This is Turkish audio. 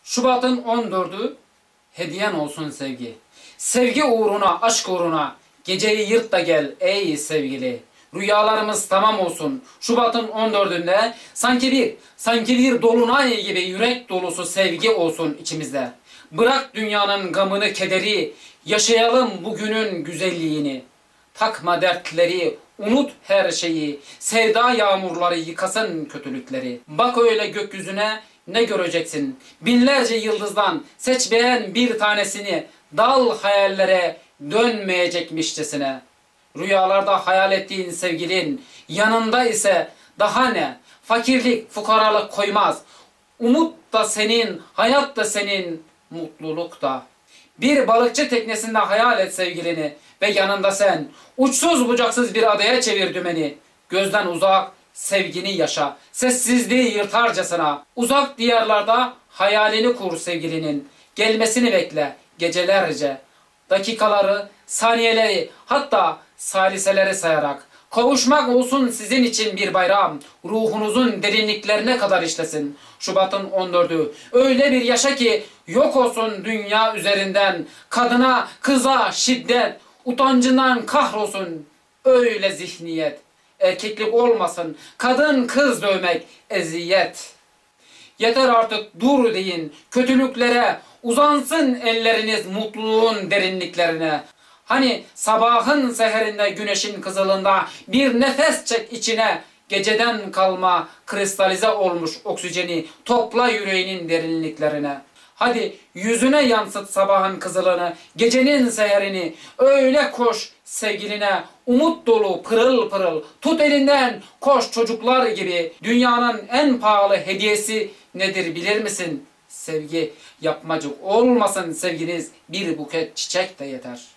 Şubat'ın 14'ü hediyen olsun sevgi. Sevgi uğruna, aşk uğruna geceyi yırt da gel ey sevgili. Rüyalarımız tamam olsun. Şubat'ın 14'ünde sanki bir dolunay gibi yürek dolusu sevgi olsun içimizde. Bırak dünyanın gamını, kederi, yaşayalım bugünün güzelliğini. Takma dertleri, unut her şeyi, sevda yağmurları yıkasın kötülükleri. Bak öyle gökyüzüne, ne göreceksin? Binlerce yıldızdan seç beğen bir tanesini, dal hayallere dönmeyecekmişçesine. Rüyalarda hayal ettiğin sevgilin yanında ise daha ne? Fakirlik, fukaralık koymaz. Umut da senin, hayat da senin, mutluluk da. Bir balıkçı teknesinde hayal et sevgilini ve yanında sen. Uçsuz bucaksız bir adaya çevir dümeni. Gözden uzak sevgini yaşa. Sessizliği yırtarcasına. Uzak diyarlarda hayalini kur sevgilinin. Gelmesini bekle gecelerce. Dakikaları, saniyeleri, hatta saliseleri sayarak. Kavuşmak olsun sizin için bir bayram. Ruhunuzun derinliklerine kadar işlesin. Şubat'ın 14'ü. Öyle bir yaşa ki yok olsun dünya üzerinden. Kadına, kıza şiddet. Utancından kahrolsun öyle zihniyet. Erkeklik olmasın. Kadın kız dövmek eziyet. Yeter artık dur deyin. Kötülüklere uzansın elleriniz mutluluğun derinliklerine. Hani sabahın seherinde güneşin kızılında bir nefes çek içine. Geceden kalma kristalize olmuş oksijeni topla yüreğinin derinliklerine. Hadi yüzüne yansıt sabahın kızılını, gecenin seherini. Öyle koş sevgiline, umut dolu pırıl pırıl. Tut elinden, koş çocuklar gibi. Dünyanın en pahalı hediyesi nedir bilir misin? Sevgi. Yapmacık olmasın sevginiz, bir buket çiçek de yeter.